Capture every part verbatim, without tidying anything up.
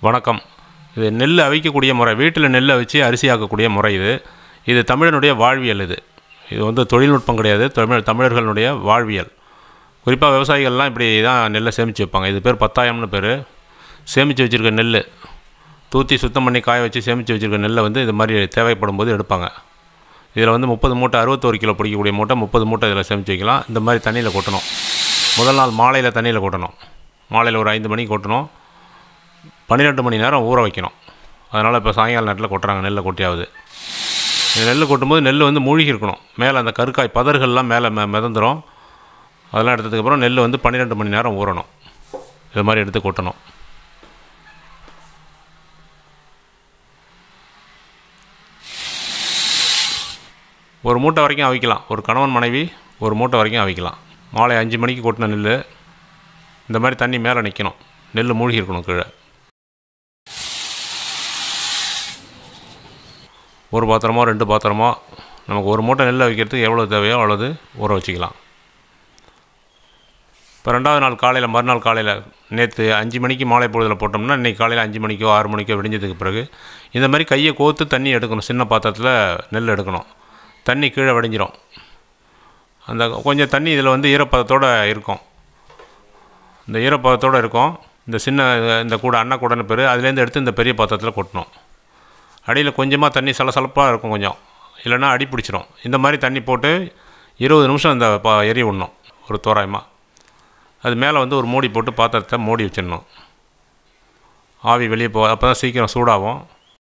வணக்கம். இது நெல் அவிக்கக்கூடிய முறை, வீட்டில் நெல் அவிச்சு அரிசி ஆக்கக்கூடிய முறை இது. இது தமிழனுடைய வாழ்வியல். இது இது வந்து தொழில்நுட்பம் கிடையாது, தமிழ் தமிழர்களுடைய வாழ்வியல். குறிப்பாக விவசாயிகள்லாம் இப்படி தான் நெல்லை சேமித்து வைப்பாங்க. இது பேர் பத்தாயம்னு பேர். சேமித்து வச்சுருக்க நெல் தூற்றி சுத்தம் பண்ணி காய வச்சு சேமித்து வச்சுருக்க நெல்லை வந்து இது மாதிரி தேவைப்படும் போது எடுப்பாங்க. இதில் வந்து முப்பது மூட்டை அறுபத்தோரு கிலோ பிடிக்கக்கூடிய மூட்டை முப்பது மூட்டை இதில் சேமித்து வைக்கலாம். இந்த மாதிரி தண்ணியில் கொட்டணும். முதல் நாள் மாலையில் தண்ணியில் கொட்டணும். மாலையில் ஒரு ஐந்து மணிக்கு கொட்டணும். பன்னிரெண்டு மணி நேரம் ஊற வைக்கணும். அதனால் இப்போ சாயங்கால நேரத்தில் கொட்டுறாங்க, நெல்லை கொட்டியாவது. இந்த நெல் கொட்டும்போது நெல் வந்து மூழ்கி இருக்கணும். மேலே அந்த கருக்காய் பதர்கள்லாம் மேலே மெ மிதந்துடும். அதெல்லாம் எடுத்ததுக்கப்புறம் நெல் வந்து பன்னிரெண்டு மணி நேரம் ஊறணும். இது மாதிரி எடுத்து கொட்டணும். ஒரு மூட்டை வரைக்கும் அவிக்கலாம். ஒரு கணவன் மனைவி ஒரு மூட்டை வரைக்கும் அவிக்கலாம். மாலை அஞ்சு மணிக்கு கொட்டின நெல் இந்த மாதிரி தண்ணி மேலே நிற்கணும். நெல் மூழ்கி இருக்கணும் கீழே. ஒரு பாத்திரமோ ரெண்டு பாத்திரமோ நமக்கு ஒரு மூட்டை நெல் வைக்கிறதுக்கு எவ்வளோ தேவையோ அவ்வளோது ஊற வச்சுக்கலாம். இப்போ ரெண்டாவது நாள் காலையில் மறுநாள் காலையில் நேற்று அஞ்சு மணிக்கு மாலை பொழுதில் போட்டோம்னா இன்றைக்கி காலையில் அஞ்சு மணிக்கோ ஆறு மணிக்கோ விடிஞ்சதுக்கு பிறகு இந்த மாதிரி கையை கோர்த்து தண்ணி எடுக்கணும். சின்ன பாத்திரத்தில் நெல் எடுக்கணும். தண்ணி கீழே வடிஞ்சிரும். அந்த கொஞ்சம் தண்ணி இதில் வந்து ஈரப்பதத்தோடு இருக்கும். இந்த ஈரப்பதத்தோடு இருக்கும். இந்த சின்ன இந்த கூட அன்ன கூடன்னு பேர், அதுலேருந்து எடுத்து இந்த பெரிய பாத்திரத்தில் கொட்டணும். அடியில் கொஞ்சமாக தண்ணி சலசலப்பாக இருக்கும் கொஞ்சம், இல்லைன்னா அடி பிடிச்சிரும். இந்த மாதிரி தண்ணி போட்டு இருபது நிமிஷம் இந்த பா எரி விடணும் ஒரு தோராயமாக. அது மேலே வந்து ஒரு மூடி போட்டு பாத்திரத்தை மூடி வச்சிடணும். ஆவி வெளியே போ, அப்போ தான் சீக்கிரம் சூடாகும்.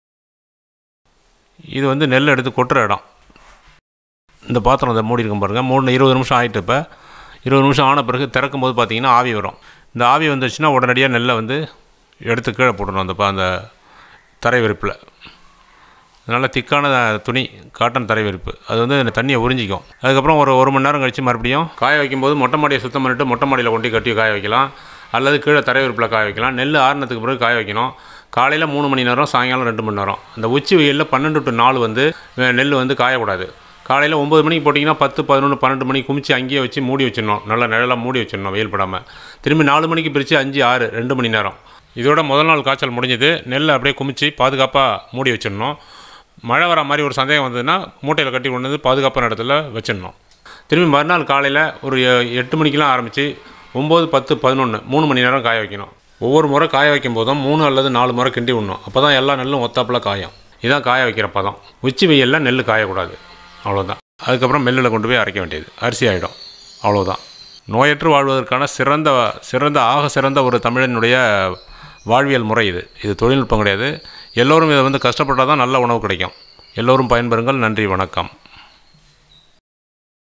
இது வந்து நெல் எடுத்து கொட்டுற இடம். இந்த பாத்திரம் அதை மூடி இருக்கும் பாருங்கள். மூணு இருபது நிமிஷம் ஆகிட்டு இப்போ இருபது நிமிஷம் ஆன பிறகு திறக்கும் போது பார்த்திங்கன்னா ஆவி வரும். இந்த ஆவி வந்துச்சுன்னா உடனடியாக நெல்லை வந்து எடுத்து கீழே போடணும். அந்த அந்த தரை விரிப்பில் நல்ல திக்கான துணி காட்டன் தரை விரிப்பு, அது வந்து இந்த தண்ணியை உறிஞ்சிக்கும். அதுக்கப்புறம் ஒரு ஒரு மணி நேரம் கழித்து மறுபடியும் காய வைக்கும்போது மொட்டை மாடியை சுத்தம் பண்ணிவிட்டு மொட்டை மாடியில் கொண்டு கட்டி காய வைக்கலாம். அல்லது கீழே தரை விரிப்பில் காய வைக்கலாம். நெல் ஆறுனத்துக்கு பிறகு காய வைக்கணும். காலையில் மூணு மணி நேரம், சாயங்காலம் ரெண்டு மணி நேரம். அந்த உச்சி வெயிலில் பன்னெண்டு டு நாலு வந்து நெல் வந்து காயக்கூடாது. காலையில் ஒம்பது மணிக்கு போட்டிங்கன்னா பத்து பதினொன்று பன்னெண்டு மணிக்கு குமிச்சு அங்கேயே வச்சு மூடி வச்சிடணும். நல்லா நிழலாக மூடி வச்சிடணும் வெயில் படாமல். திரும்பி நாலு மணிக்கு பிரித்து அஞ்சு ஆறு ரெண்டு மணி நேரம். இதோட முதல் நாள் காய்ச்சல் முடிஞ்சது. நெல்லை அப்படியே குமிச்சு பாதுகாப்பாக மூடி வச்சிடணும். மழை வர மாதிரி ஒரு சந்தேகம் வந்ததுன்னா மூட்டையில் கட்டி கொண்டு வந்து பாதுகாப்பான இடத்துல வச்சிடணும். திரும்பி மறுநாள் காலையில் ஒரு எட்டு மணிக்கெலாம் ஆரம்பித்து ஒம்பது பத்து பதினொன்று மூணு மணி நேரம் காய வைக்கணும். ஒவ்வொரு முறை காய வைக்கும் போதும் மூணு அல்லது நாலு முறை கிண்டி விடணும். அப்போ தான் எல்லா நெல்லும் ஒத்தாப்பில் காயும். இதுதான் காய வைக்கிற பதம். உச்சி வெயிலில் நெல் காயக்கூடாது. அவ்வளோதான். அதுக்கப்புறம் மில்லில் கொண்டு போய் அரைக்க வேண்டியது, அரிசி ஆகிடும். அவ்வளோதான். நோயற்று வாழ்வதற்கான சிறந்த சிறந்த ஆக சிறந்த ஒரு தமிழனுடைய வாழ்வியல் முறை இது. இது தொழில்நுட்பம் கிடையாது. எல்லோரும் இதை வந்து கஷ்டப்பட்டால் தான் நல்ல உணவு கிடைக்கும். எல்லோரும் பயன்பெறுங்கள். நன்றி, வணக்கம்.